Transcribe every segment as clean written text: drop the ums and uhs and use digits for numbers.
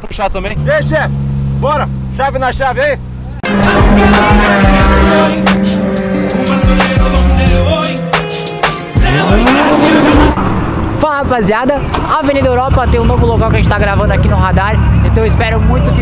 puxar também. E aí, chefe? Bora! Chave na chave aí! Fala, rapaziada, a Avenida Europa tem um novo local que a gente tá gravando aqui no radar. Então eu espero muito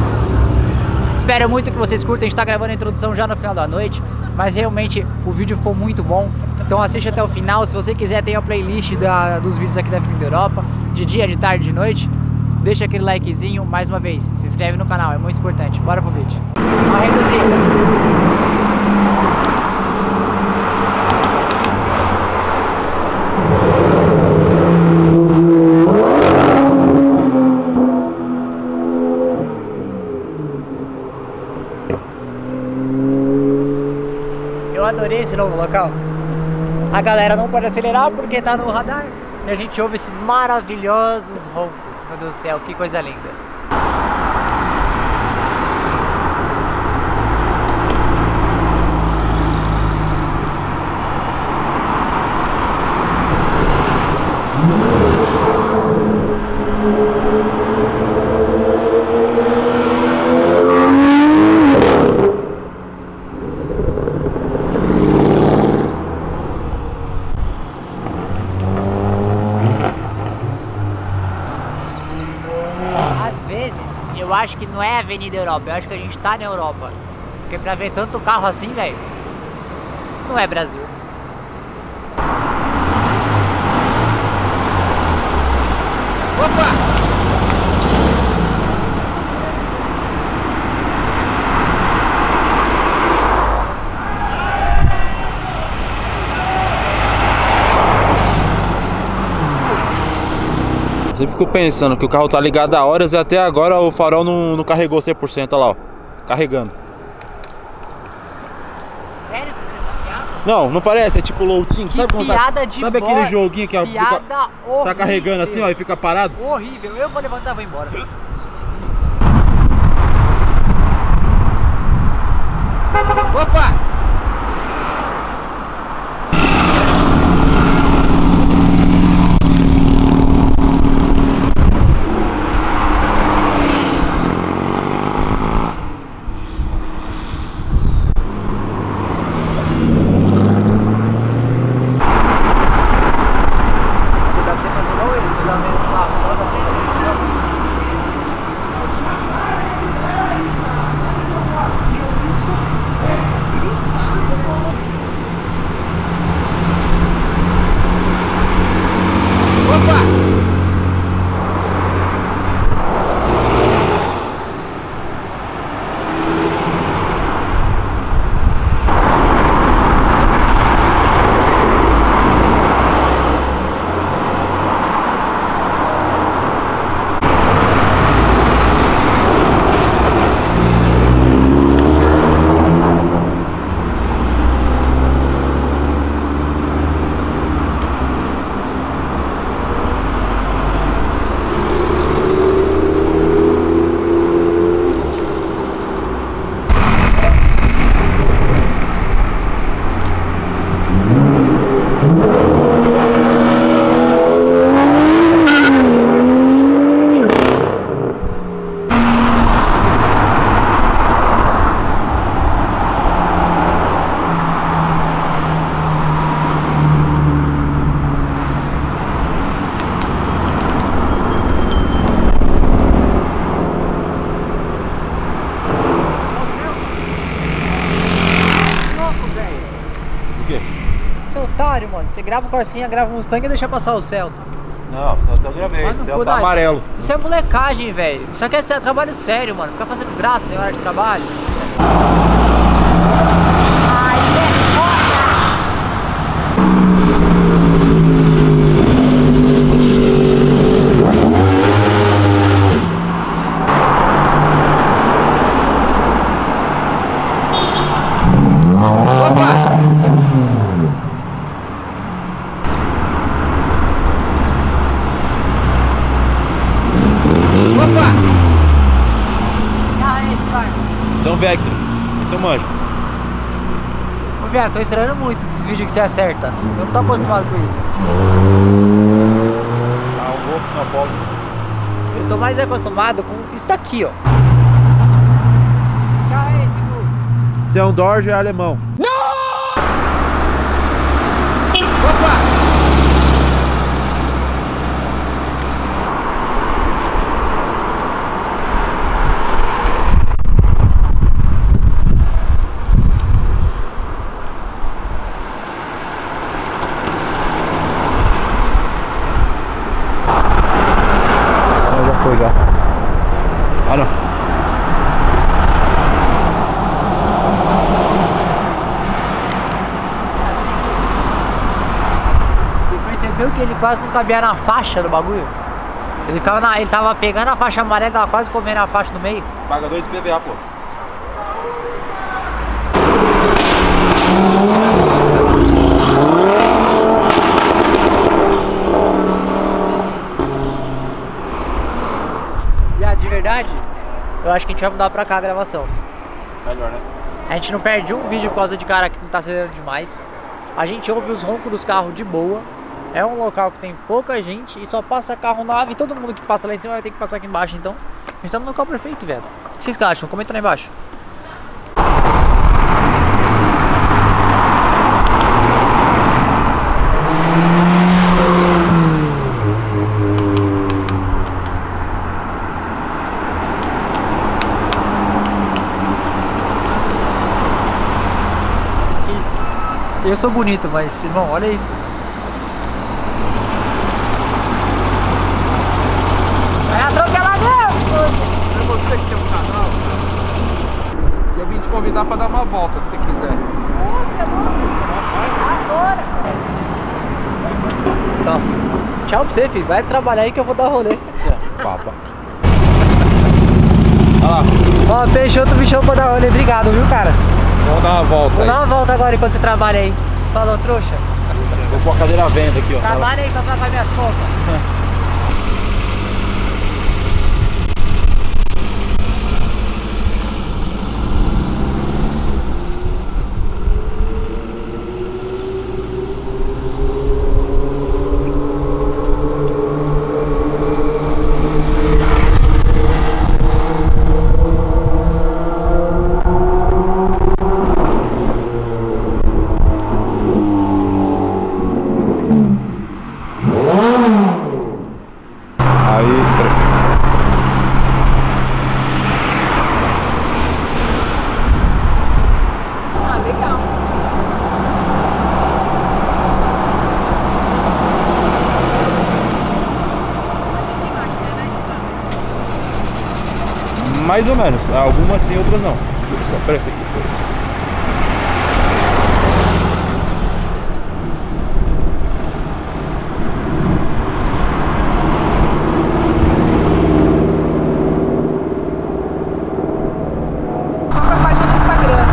que vocês curtem. A gente tá gravando a introdução já no final da noite, mas realmente o vídeo ficou muito bom. Então assiste até o final. Se você quiser, tem a playlist dos vídeos aqui da Avenida Europa, de dia, de tarde, de noite. Deixa aquele likezinho, mais uma vez, se inscreve no canal, é muito importante. Bora pro vídeo. Vamos reduzir. Eu adorei esse novo local. A galera não pode acelerar porque tá no radar. E a gente ouve esses maravilhosos roncos. Meu Deus do céu, que coisa linda. Eu acho que não é Avenida Europa, eu acho que a gente tá na Europa. Porque pra ver tanto carro assim, velho, não é Brasil. Opa! Sempre fico pensando que o carro tá ligado há horas e até agora o farol não carregou 100%, olha lá, ó, carregando. Sério que você tá desafiado? Não parece, é tipo loutinho, sabe como piada tá? de Sabe aquele joguinho que ó, piada tá horrível. carregando assim, ó, e fica parado? Horrível, eu vou levantar e vou embora. Opa! Otário, mano. Você grava o Corsinha, grava o Mustang e deixa passar o Celta. Não, o Celta eu gravei, o Celta tá amarelo. Isso é molecagem, velho. Isso aqui é trabalho sério, mano. Ficar fazendo graça em hora de trabalho. Ai, é foda! São Vectra, esse eu manjo. Ô, viado, tô estranhando muito esses vídeos que você acerta. Eu não tô acostumado com isso. Ah, o Golf São Paulo. Eu tô mais acostumado com isso daqui, ó. Que carro é esse, Gu? Se é um Dodge, é alemão. Opa! Já foi, já. Ah, não. Você percebeu que ele quase não cabia na faixa do bagulho? Ele tava pegando a faixa amarela, tava quase comendo a faixa no meio. Paga 2 PVA, pô. De verdade, eu acho que a gente vai mudar pra cá a gravação. Melhor, né? A gente não perde um vídeo por causa de cara que não tá acelerando demais. A gente ouve os roncos dos carros de boa. É um local que tem pouca gente e só passa carro nave. E todo mundo que passa lá em cima vai ter que passar aqui embaixo. Então, a gente tá no local perfeito, velho. O que vocês acham? Comenta lá embaixo. Eu sou bonito, mas, irmão, olha isso. Vai atropelar mesmo! É você que tem um canal, cara. Eu vim te convidar pra dar uma volta, se você quiser. Nossa, é louco! Agora! Então, tchau pra você, filho. Vai trabalhar aí que eu vou dar rolê. Papa. Olha lá. Ó, Peixoto me chamou pra dar rolê. Obrigado, viu, cara? Vamos dar uma volta Vou aí. dar uma volta agora enquanto você trabalha aí. Falou, trouxa. Vou pôr a cadeira à venda aqui, ó. Trabalha aí pra pagar minhas contas. Mais ou menos, algumas sim, outras não. Espera esse aqui. Pra página no Instagram.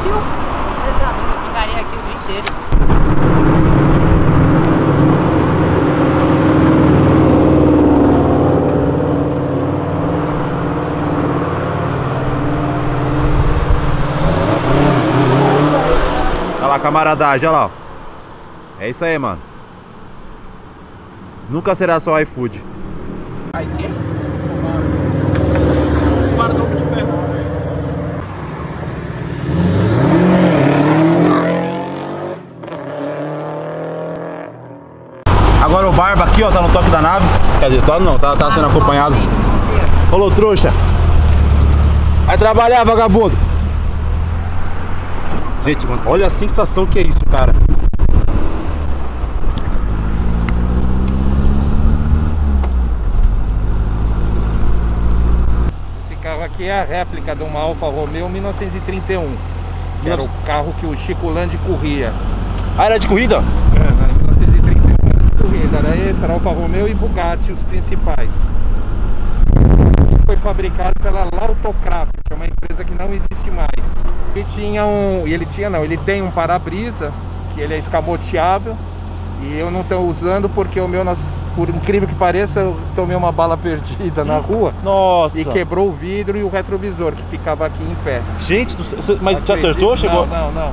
frio. Você tá doido, eu ficaria aqui o dia inteiro. Olha lá, camaradagem, olha lá, ó. É isso aí, mano. Nunca será só iFood. Aí tem? Guardou de ferro. Agora o Barba aqui, ó, tá no toque da nave. Quer dizer, não, tá sendo acompanhado. Falou, trouxa. Vai trabalhar, vagabundo. Gente, mano, olha a sensação que é isso, cara. Esse carro aqui é a réplica de uma Alfa Romeo 1931. Que era o carro que o Chico Landi corria. Ah, era de corrida? É, era 1931 era de corrida. Era esse, era Alfa Romeo e Bugatti, os principais. E foi fabricado pela Lautocraft, que é uma empresa que não existe mais. Ele tem um para-brisa, que ele é escamoteável. E eu não estou usando porque o meu, por incrível que pareça, eu tomei uma bala perdida na rua. Nossa. E quebrou o vidro e o retrovisor, que ficava aqui em pé. Gente, mas te acertou? Chegou? Não.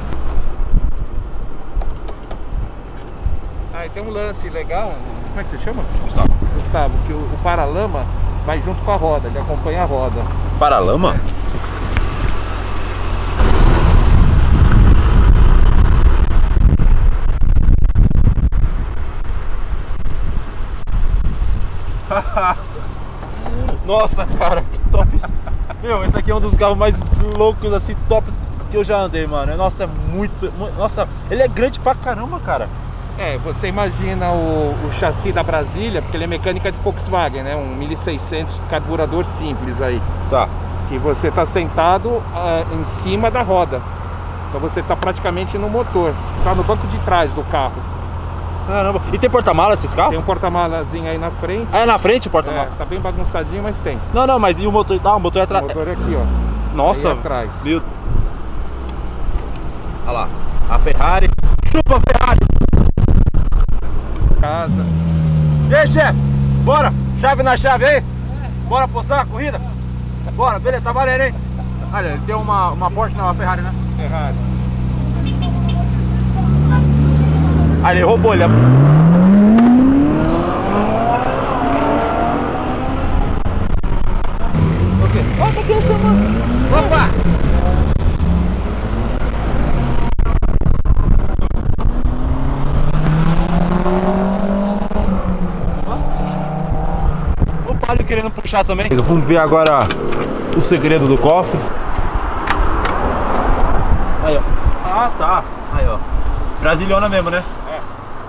Ah, e tem um lance legal, como é que você chama? Gustavo, que o paralama vai junto com a roda, ele acompanha a roda. Paralama? Nossa, cara, que top isso. Meu, esse aqui é um dos carros mais loucos, assim, tops que eu já andei, mano. Nossa, é muito... Nossa, ele é grande pra caramba, cara. É, você imagina o chassi da Brasília, porque ele é mecânica de Volkswagen, né? Um 1600 carburador simples aí. Tá. Que você tá sentado em cima da roda. Então você tá praticamente no motor. Tá no banco de trás do carro. Caramba. E tem porta-malas esses carros? Tem um porta-malazinho aí na frente. Ah, é na frente o porta-malas? Tá bem bagunçadinho, mas tem. Não, mas e o motor? Ah, o motor é atrás. O motor é aqui, ó. Nossa. Aí atrás. Meu... Olha lá. A Ferrari. Chupa, Ferrari! Casa. E aí, chefe? Bora! Chave na chave aí? Bora postar a corrida? Bora, beleza, tá valendo, hein? Olha, ele tem uma Porsche, não, uma Ferrari, né? Ferrari. Ah, ele roubou, ele... Ok. Ó, tá aqui o seu, mano. Opa! O Palio querendo puxar também. Vamos ver agora o segredo do cofre. Aí, ó. Ah, tá. Aí, ó. Brasiliana mesmo, né? É.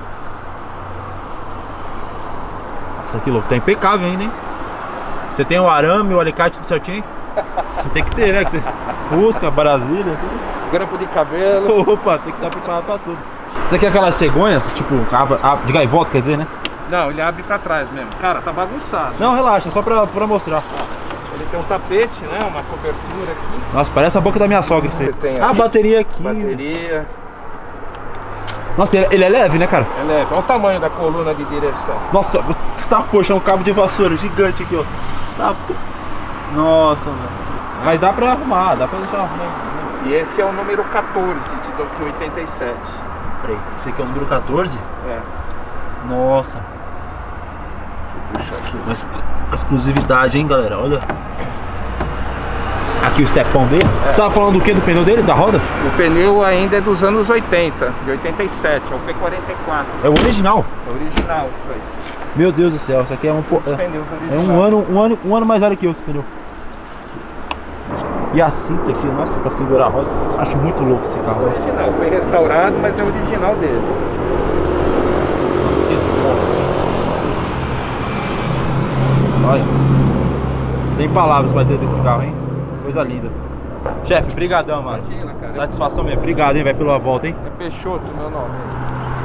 Nossa, que louco. Tá impecável ainda, hein? Você tem o arame, o alicate tudo certinho? Você tem que ter, né? Que você... Fusca, Brasília, tudo. Grampo de cabelo. Opa, tem que estar preparado pra tudo. Isso aqui é aquelas cegonhas, tipo, de gaivota, quer dizer, né? Não, ele abre pra trás mesmo. Cara, tá bagunçado. Não, relaxa, só pra mostrar. Ele tem um tapete, né? Uma cobertura aqui. Nossa, parece a boca da minha sogra isso aí. Tem Ah, aqui. bateria aqui. Bateria. Nossa, ele é leve, né, cara? É leve. Olha o tamanho da coluna de direção. Nossa, tá, poxa, é um cabo de vassoura gigante aqui, ó. Tá, nossa, velho. Mas dá pra arrumar, dá pra deixar arrumar. E esse é o número 14 de 87. Peraí, esse aqui é o número 14? É. Nossa. Deixa eu puxar aqui. Mas exclusividade, hein, galera, olha. Aqui o stepão dele. Você tava falando do que? Do pneu dele? Da roda? O pneu ainda é dos anos 80, de 87, é o P44. É o original. É original isso aí. Meu Deus do céu, isso aqui é um Os pneus é originais. um ano mais velho que eu esse pneu. E a cinta aqui, nossa, pra segurar a roda. Acho muito louco esse carro. Original, foi restaurado, mas é original dele. Olha. Sem palavras pra dizer desse carro, hein? Coisa linda. Chefe, brigadão, mano. Imagina, cara. Satisfação mesmo. Obrigado, hein, velho, pela volta, hein? É Peixoto o meu nome.